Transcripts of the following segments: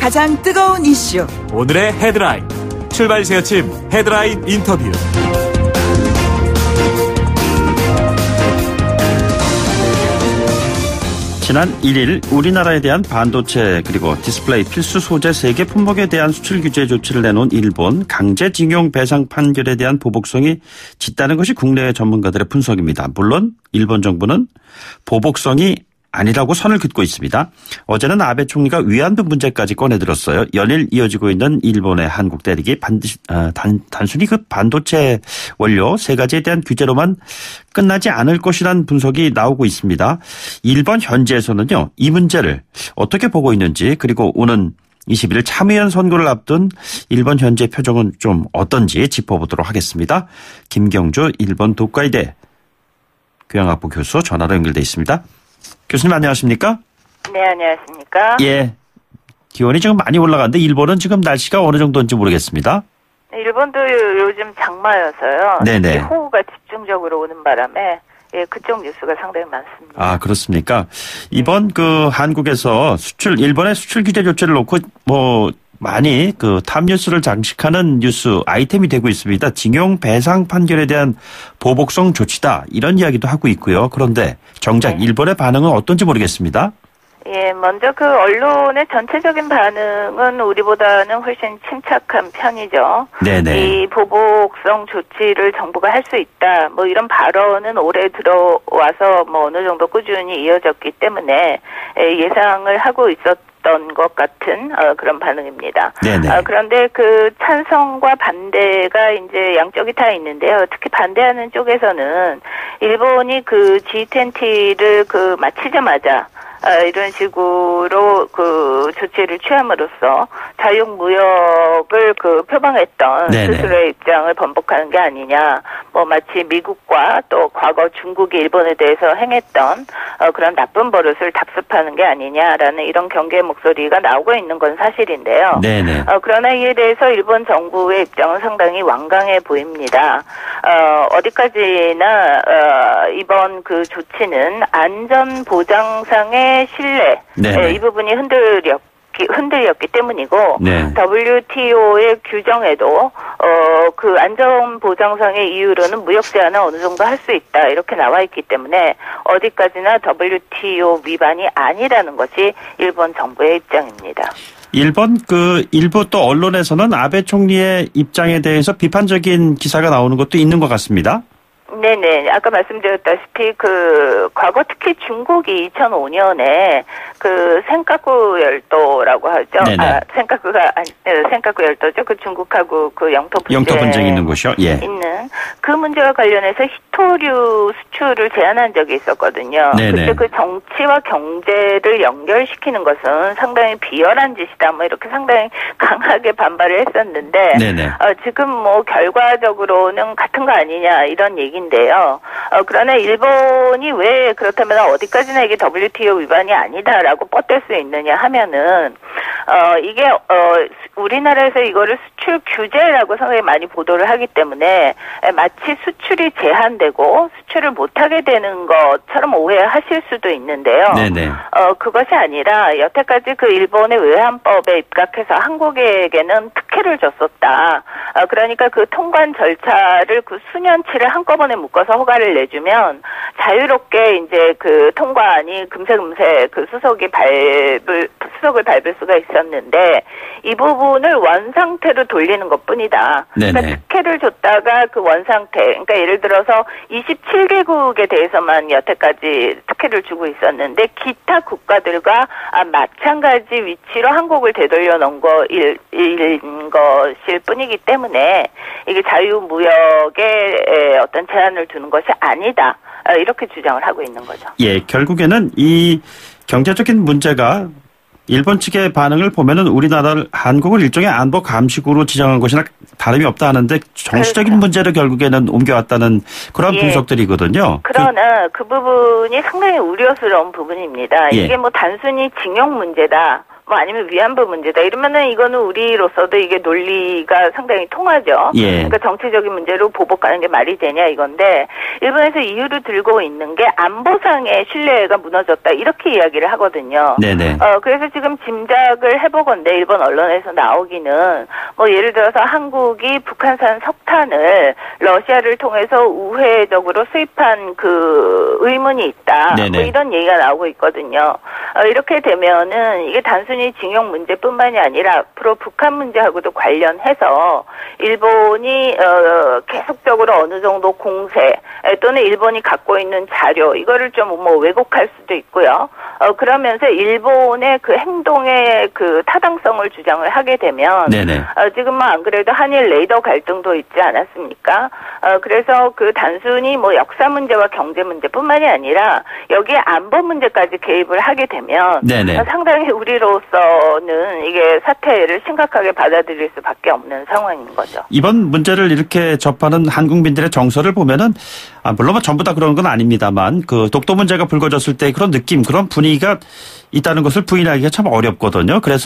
가장 뜨거운 이슈. 오늘의 헤드라인. 출발 새아침 헤드라인 인터뷰. 지난 1일 우리나라에 대한 반도체 그리고 디스플레이 필수 소재 3개 품목에 대한 수출 규제 조치를 내놓은 일본 강제징용 배상 판결에 대한 보복성이 짙다는 것이 국내 전문가들의 분석입니다. 물론 일본 정부는 보복성이 아니라고 선을 긋고 있습니다. 어제는 아베 총리가 위안부 문제까지 꺼내들었어요. 연일 이어지고 있는 일본의 한국 대립이 단순히 그 반도체 원료 3가지에 대한 규제로만 끝나지 않을 것이라는 분석이 나오고 있습니다. 일본 현지에서는요, 이 문제를 어떻게 보고 있는지, 그리고 오는 21일 참의원 선거를 앞둔 일본 현지의 표정은 좀 어떤지 짚어보도록 하겠습니다. 김경주 일본 도카이대 교양학부 교수 전화로 연결돼 있습니다. 교수님 안녕하십니까? 네, 안녕하십니까? 예. 기온이 지금 많이 올라가는데 일본은 지금 날씨가 어느 정도인지 모르겠습니다. 일본도 요즘 장마여서요. 네네. 호우가 집중적으로 오는 바람에 그쪽 뉴스가 상당히 많습니다. 아, 그렇습니까? 이번 한국에서 일본의 수출 규제 조치를 놓고 많이 탑뉴스를 장식하는 뉴스 아이템이 되고 있습니다. 징용 배상 판결에 대한 보복성 조치다, 이런 이야기도 하고 있고요. 그런데 정작 일본의 반응은 어떤지 모르겠습니다. 예, 먼저 언론의 전체적인 반응은 우리보다는 훨씬 침착한 편이죠. 네네. 이 보복성 조치를 정부가 할 수 있다, 이런 발언은 올해 들어와서 어느 정도 꾸준히 이어졌기 때문에 예상을 하고 있었던 것 같은 그런 반응입니다. 네네. 그런데 찬성과 반대가 이제 양쪽이 다 있는데요. 특히 반대하는 쪽에서는 일본이 G20를 마치자마자 이런 식으로 조치를 취함으로써 자유무역을 표방했던 네네. 스스로의 입장을 번복하는 게 아니냐. 마치 미국과 또 과거 중국이 일본에 대해서 행했던 그런 나쁜 버릇을 답습하는 게 아니냐라는 이런 경계의 목소리가 나오고 있는 건 사실인데요. 네네. 그러나 이에 대해서 일본 정부의 입장은 상당히 완강해 보입니다. 어디까지나 이번 조치는 안전보장상의 신뢰, 이 부분이 흔들렸기 때문이고, 네. WTO의 규정에도 안전보장상의 이유로는 무역 제한을 어느 정도 할 수 있다, 이렇게 나와 있기 때문에 어디까지나 WTO 위반이 아니라는 것이 일본 정부의 입장입니다. 일본 일부 또 언론에서는 아베 총리의 입장에 대해서 비판적인 기사가 나오는 것도 있는 것 같습니다. 네네. 아까 말씀드렸다시피 과거 특히 중국이 2005년에 센카쿠 열도라고 하죠. 네네. 센카쿠 열도죠. 중국하고 영토 분쟁 있는 곳이요. 예. 있는 그 문제와 관련해서 히토류 수출을 제한한 적이 있었거든요. 네네. 그때 정치와 경제를 연결시키는 것은 상당히 비열한 짓이다. 이렇게 상당히 강하게 반발을 했었는데, 네네. 지금 결과적으로는 같은 거 아니냐, 이런 얘기인데요. 그러나 일본이 왜 그렇다면 어디까지나 이게 WTO 위반이 아니다라고 뻗댈 수 있느냐 하면은, 이게 우리나라에서 이거를 수출 규제라고 상당히 많이 보도를 하기 때문에 마치 수출이 제한되고 수출을 못하게 되는 것처럼 오해하실 수도 있는데요. 네네. 그것이 아니라 여태까지 일본의 외환법에 입각해서 한국에게는 특혜를 줬었다. 그러니까 통관 절차를 수년치를 한꺼번에 묶어서 허가를 내주면 자유롭게 이제 통관이 금세 수속을 밟을 수가 있었는데, 이 부분을 원상태로 돌리는 것뿐이다. 네네. 그러니까 특혜를 줬다가 원상태, 그러니까 예를 들어서 27개국에 대해서만 여태까지 특혜를 주고 있었는데 기타 국가들과 마찬가지 위치로 한국을 되돌려 놓은 것일 뿐이기 때문에 이게 자유무역에 어떤 제한을 두는 것이 아니다. 이렇게 주장을 하고 있는 거죠. 예, 결국에는 이 경제적인 문제가 일본 측의 반응을 보면은 한국을 일종의 안보 감식으로 지정한 것이나 다름이 없다 하는데 정치적인 문제를 결국에는 옮겨왔다는 그런 분석들이거든요. 그러나 그 부분이 상당히 우려스러운 부분입니다. 이게 단순히 징용 문제다. 뭐 아니면 위안부 문제다 이러면은 이거는 우리로서도 이게 논리가 상당히 통하죠. 예. 그러니까 정치적인 문제로 보복하는 게 말이 되냐 이건데 일본에서 이유로 들고 있는 게 안보상의 신뢰가 무너졌다 이렇게 이야기를 하거든요. 네네. 그래서 지금 짐작을 해보건데 일본 언론에서 나오기는 뭐 예를 들어서 한국이 북한산 석탄을 러시아를 통해서 우회적으로 수입한 그 의문이 있다. 네네. 뭐 이런 얘기가 나오고 있거든요. 이렇게 되면은 이게 단순히 징용 문제뿐만이 아니라 앞으로 북한 문제하고도 관련해서 일본이 계속적으로 어느 정도 공세 또는 일본이 갖고 있는 자료 이거를 좀 뭐 왜곡할 수도 있고요. 그러면서 일본의 그 행동의 그 타당성을 주장을 하게 되면 네네. 지금 뭐 안 그래도 한일 레이더 갈등도 있지 않았습니까? 그래서 그 단순히 뭐 역사 문제와 경제 문제뿐만이 아니라 여기에 안보 문제까지 개입을 하게 되면 네네. 상당히 우리로서는 이게 사태를 심각하게 받아들일 수밖에 없는 상황인 거죠. 이번 문제를 이렇게 접하는 한국민들의 정서를 보면은 물론 뭐 전부 다 그런 건 아닙니다만 그 독도 문제가 불거졌을 때 그런 느낌, 그런 분위기가 있다는 것을 부인하기가 참 어렵거든요. 그래서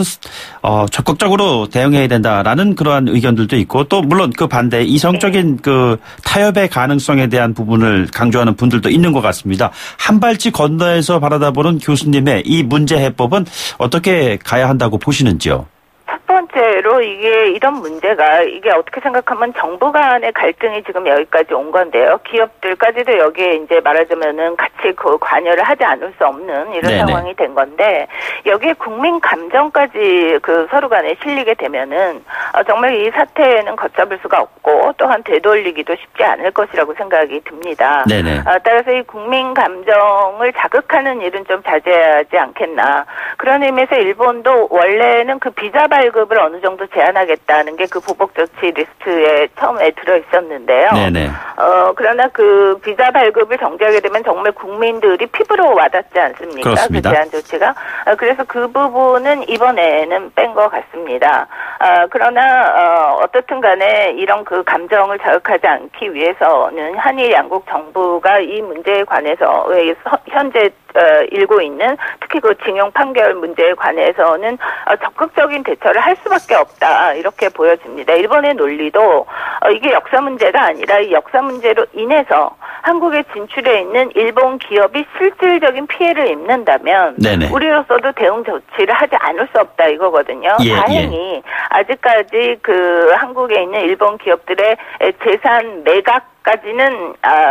적극적으로 대응해야 된다라는 그러한 의견들도 있고 또 물론 그 반대 이성적인 그 타협의 가능성에 대한 부분을 강조하는 분들도 있는 것 같습니다. 한 발짝 건너에서 바라다보는 교수님의 이 문제 해법은 어떻게 가야 한다고 보시는지요? 첫 번째로 이게 이런 문제가 이게 어떻게 생각하면 정부 간의 갈등이 지금 여기까지 온 건데요. 기업들까지도 여기에 이제 말하자면은 같이 그 관여를 하지 않을 수 없는 이런 네네. 상황이 된 건데 여기에 국민 감정까지 그 서로 간에 실리게 되면은 정말 이 사태에는 걷잡을 수가 없고 또한 되돌리기도 쉽지 않을 것이라고 생각이 듭니다. 네네. 따라서 이 국민 감정을 자극하는 일은 좀 자제하지 않겠나. 그런 의미에서 일본도 원래는 그 비자 발급을 어느 정도 제한하겠다는 게 그 보복 조치 리스트에 처음에 들어 있었는데요. 네네. 그러나 그 비자 발급을 정지하게 되면 정말 국민들이 피부로 와닿지 않습니까? 그렇습니다. 그 제한 조치가. 그래서 그 부분은 이번에는 뺀 것 같습니다. 그러나 어떻든 간에 이런 그 감정을 자극하지 않기 위해서는 한일 양국 정부가 이 문제에 관해서 현재 일고 있는 특히 그 징용 판결 문제에 관해서는 적극적인 대처를 할 수밖에 없다 이렇게 보여집니다. 일본의 논리도 이게 역사 문제가 아니라 이 역사 문제로 인해서 한국에 진출해 있는 일본 기업이 실질적인 피해를 입는다면 네네. 우리로서도 대응 조치를 하지 않을 수 없다 이거거든요. 예, 다행히 아직까지 그 한국에 있는 일본 기업들의 재산 매각까지는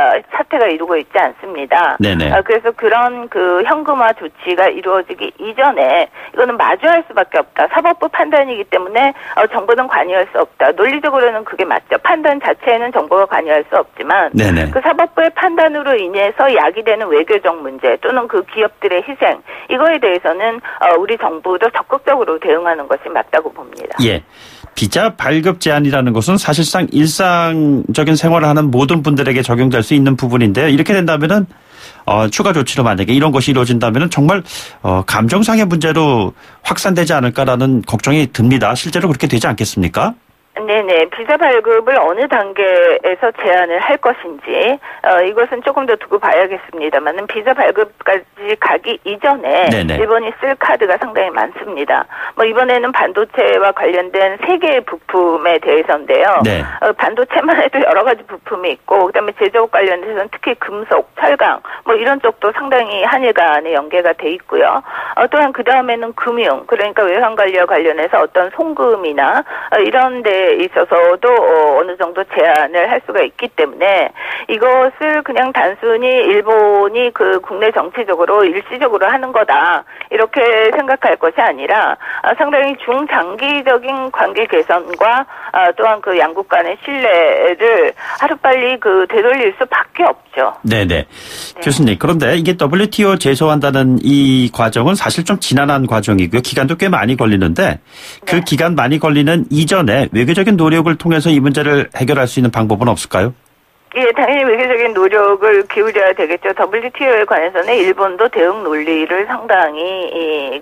사태가 이루고 있지 않습니다. 네네. 그래서 그런 그 현금화 조치가 이루어지기 이전에 이거는 마주할 수밖에 없다. 사법부 판단이기 때문에 정부는 관여할 수 없다. 논리적으로는 그게 맞죠. 판단 자체에는 정부가 관여할 수 없지만 네네. 그 사법부의 판단으로 인해서 야기되는 외교적 문제 또는 그 기업들의 희생 이거에 대해서는 우리 정부도 적극적으로 대응하는 것이 맞다고 봅니다. 예. 비자 발급 제한이라는 것은 사실상 일상적인 생활을 하는 모든 분들에게 적용될 수 있는 부분인데요. 이렇게 된다면은 추가 조치로 만약에 이런 것이 이루어진다면은 정말 감정상의 문제로 확산되지 않을까라는 걱정이 듭니다. 실제로 그렇게 되지 않겠습니까? 네네. 비자 발급을 어느 단계에서 제한을 할 것인지 이것은 조금 더 두고 봐야겠습니다만은 비자 발급까지 가기 이전에 네네. 일본이 쓸 카드가 상당히 많습니다. 뭐 이번에는 반도체와 관련된 세 개의 부품에 대해서인데요. 네. 반도체만 해도 여러 가지 부품이 있고 그다음에 제조업 관련해서는 특히 금속, 철강 뭐 이런 쪽도 상당히 한일 간에 연계가 돼 있고요. 또한 그 다음에는 금융 그러니까 외환 관리와 관련해서 어떤 송금이나 이런 데 있어서도 어느 정도 제한을 할 수가 있기 때문에 이것을 그냥 단순히 일본이 그 국내 정치적으로 일시적으로 하는 거다 이렇게 생각할 것이 아니라 상당히 중장기적인 관계 개선과 또한 그 양국 간의 신뢰를 하루빨리 그 되돌릴 수밖에 없죠. 네네. 네. 교수님, 그런데 이게 WTO 제소한다는 이 과정은 사실 좀 지난한 과정이고요. 기간도 꽤 많이 걸리는데 그 네. 기간 많이 걸리는 이전에 외교적인 노력을 통해서 이 문제를 해결할 수 있는 방법은 없을까요? 예, 당연히 외교적인 노력을 기울여야 되겠죠. WTO에 관해서는 일본도 대응 논리를 상당히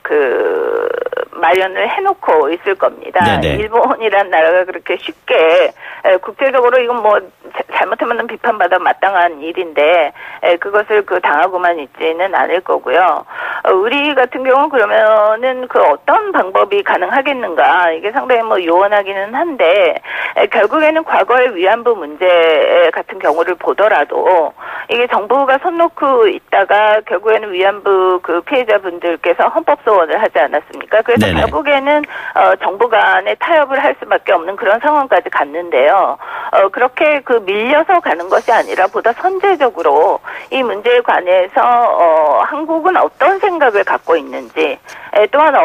마련을 해놓고 있을 겁니다. 네네. 일본이란 나라가 그렇게 쉽게 국제적으로 이건 뭐 잘못하면 비판받아 마땅한 일인데 그것을 당하고만 있지는 않을 거고요. 우리 같은 경우는 그러면은 그 어떤 방법이 가능하겠는가 이게 상당히 뭐 요원하기는 한데 결국에는 과거의 위안부 문제 같은 경우를 보더라도 이게 정부가 손 놓고 있다가 결국에는 위안부 그 피해자분들께서 헌법 소원을 하지 않았습니까? 그래서 네네. 결국에는 정부 간에 타협을 할 수밖에 없는 그런 상황까지 갔는데요. 그렇게 그 밀려서 가는 것이 아니라 보다 선제적으로 이 문제에 관해서 한국은 어떤 생각을 갖고 있는지 또한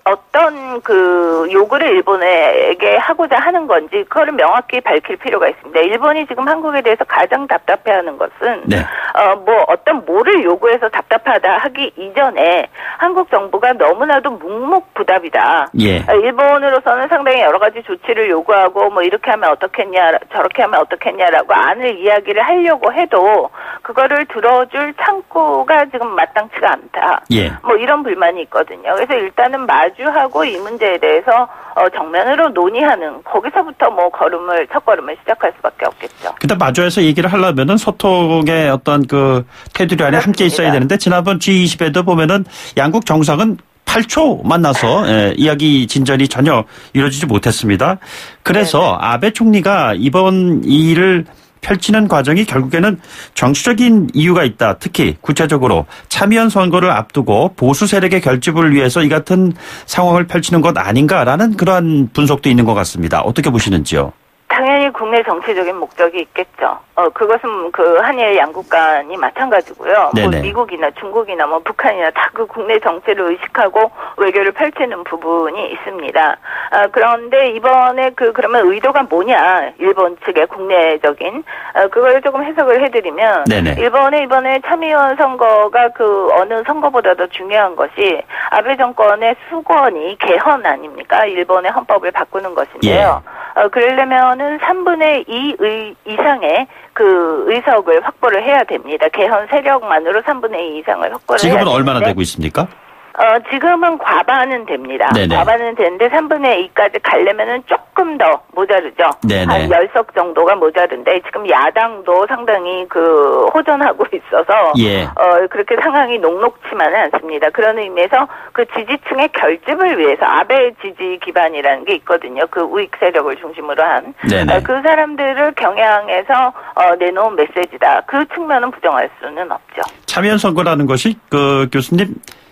어떤 그 요구를 일본에게 하고자 하는 건지 그거를 명확히 밝힐 필요가 있습니다. 일본이 지금 한국에 대해서 가장 답답해하는 것은 네. 뭐 어떤 뭐를 요구해서 답답하다 하기 이전에 한국 정부가 너무나도 묵묵부답이다. 예. 일본으로서는 상당히 여러 가지 조치를 요구하고 뭐 이렇게 하면 어떻겠냐 저렇게 하면 어떻겠냐라고 안을 이야기를 하려고 해도 그거를 들어줄 창구가 지금 마땅치가 않다. 예. 뭐 이런 불만이 있거든요. 그래서 일단은 마주하고 이 문제에 대해서 정면으로 논의하는 거기서부터 뭐 첫 걸음을 시작할 수밖에 없겠죠. 근데 마주해서 얘기를 하려면은 소통의 어떤 그 테두리 안에 함께 있어야 되는데 지난번 G20에도 보면은 양국 정상은 8초 만나서 이야기 진전이 전혀 이루어지지 못했습니다. 그래서 네네. 아베 총리가 이번 일을 펼치는 과정이 결국에는 정치적인 이유가 있다. 특히 구체적으로 참의원 선거를 앞두고 보수 세력의 결집을 위해서 이 같은 상황을 펼치는 것 아닌가라는 그러한 분석도 있는 것 같습니다. 어떻게 보시는지요? 당연히 국내 정치적인 목적이 있겠죠. 그것은 그 한일 양국 간이 마찬가지고요. 뭐 네네. 미국이나 중국이나 뭐 북한이나 다 그 국내 정치를 의식하고 외교를 펼치는 부분이 있습니다. 그런데 이번에 그러면 의도가 뭐냐? 일본 측의 국내적인 그걸 조금 해석을 해드리면 네네. 일본의 이번에 참의원 선거가 그 어느 선거보다도 중요한 것이 아베 정권의 수건이 개헌 아닙니까? 일본의 헌법을 바꾸는 것인데요. 그러려면은 3분의 2 이상의 그 의석을 확보를 해야 됩니다. 개헌 세력만으로 3분의 2 이상을 확보를 해야 지금은 되는데 얼마나 되고 있습니까? 지금은 과반은 됩니다. 네네. 과반은 되는데 3분의 2까지 가려면은 조금 더 모자르죠. 네네. 한 10석 정도가 모자른데 지금 야당도 상당히 그 호전하고 있어서 예. 그렇게 상황이 녹록치만은 않습니다. 그런 의미에서 그 지지층의 결집을 위해서 아베 지지 기반이라는 게 있거든요. 그 우익 세력을 중심으로 한. 네네. 그 사람들을 겨냥해서 내놓은 메시지다. 그 측면은 부정할 수는 없죠. 참의원 선거라는 것이 그 교수님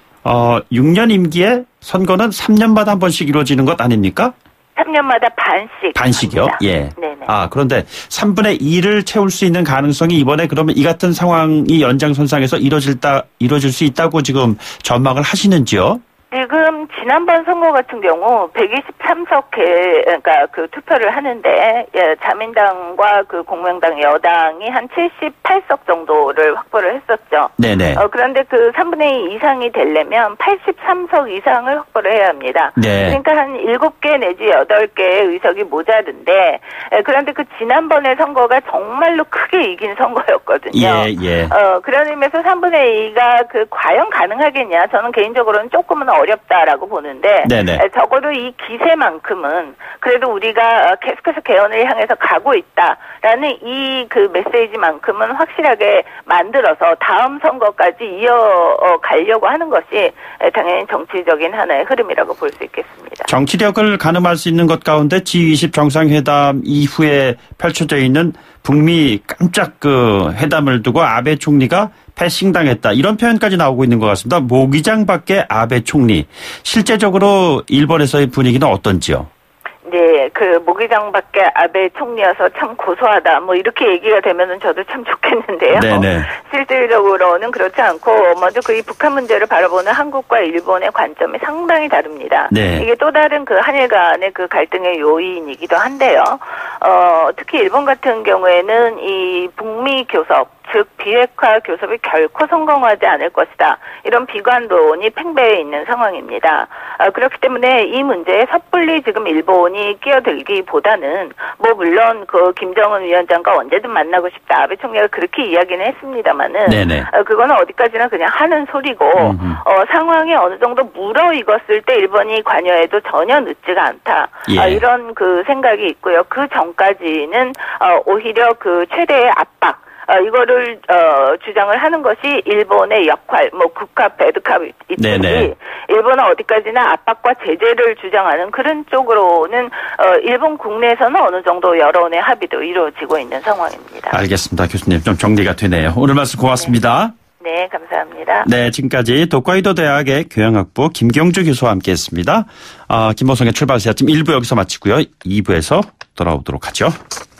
6년 임기에 선거는 3년마다 한 번씩 이루어지는 것 아닙니까? 3년마다 반씩. 반씩이요? 합니다. 예. 네네. 그런데 3분의 2를 채울 수 있는 가능성이 이번에 그러면 이 같은 상황이 연장선상에서 이루어질 수 있다고 지금 전망을 하시는지요? 지금 지난번 선거 같은 경우 123석 그러니까 그 투표를 하는데 자민당과 그 공명당 여당이 한 78석 정도를 확보를 했었죠. 네네. 그런데 그 3분의 2 이상이 되려면 83석 이상을 확보를 해야 합니다. 네. 그러니까 한 7개 내지 8개의 의석이 모자른데 그런데 그 지난번의 선거가 정말로 크게 이긴 선거였거든요. 예. 그런 의미에서 3분의 2가 그 과연 가능하겠냐? 저는 개인적으로는 조금은 어렵다라고 보는데 네네. 적어도 이 기세만큼은 그래도 우리가 계속해서 개헌을 향해서 가고 있다라는 이 그 메시지만큼은 확실하게 만들어서 다음 선거까지 이어가려고 하는 것이 당연히 정치적인 하나의 흐름이라고 볼 수 있겠습니다. 정치력을 가늠할 수 있는 것 가운데 G20 정상회담 이후에 펼쳐져 있는 북미 깜짝 그 회담을 두고 아베 총리가 패싱당했다. 이런 표현까지 나오고 있는 것 같습니다. 모기장 밖의 아베 총리. 실제적으로 일본에서의 분위기는 어떤지요? 네, 그 모기장 밖에 아베 총리여서 참 고소하다. 뭐 이렇게 얘기가 되면은 저도 참 좋겠는데요. 네네. 실질적으로는 그렇지 않고 먼저 그 이 북한 문제를 바라보는 한국과 일본의 관점이 상당히 다릅니다. 네. 이게 또 다른 그 한일 간의 그 갈등의 요인이기도 한데요. 특히 일본 같은 경우에는 이 북미 교섭 즉 비핵화 교섭이 결코 성공하지 않을 것이다. 이런 비관론이 팽배해 있는 상황입니다. 그렇기 때문에 이 문제에 섣불리 지금 일본이 끼어들기보다는 뭐 물론 그 김정은 위원장과 언제든 만나고 싶다. 아베 총리가 그렇게 이야기는 했습니다마는 네네. 그거는 어디까지나 그냥 하는 소리고 상황이 어느 정도 무르익었을 때 일본이 관여해도 전혀 늦지가 않다. 예. 이런 그 생각이 있고요. 그 전까지는 오히려 그 최대의 압박 이거를 주장을 하는 것이 일본의 역할, 뭐 굿캅, 배드캅 있듯이 일본은 어디까지나 압박과 제재를 주장하는 그런 쪽으로는 일본 국내에서는 어느 정도 여론의 합의도 이루어지고 있는 상황입니다. 알겠습니다. 교수님 좀 정리가 되네요. 오늘 말씀 고맙습니다. 네, 감사합니다. 네, 지금까지 도카이도 대학의 교양학부 김경주 교수와 함께했습니다. 김보성의 출발새 아침 1부 여기서 마치고요. 2부에서 돌아오도록 하죠.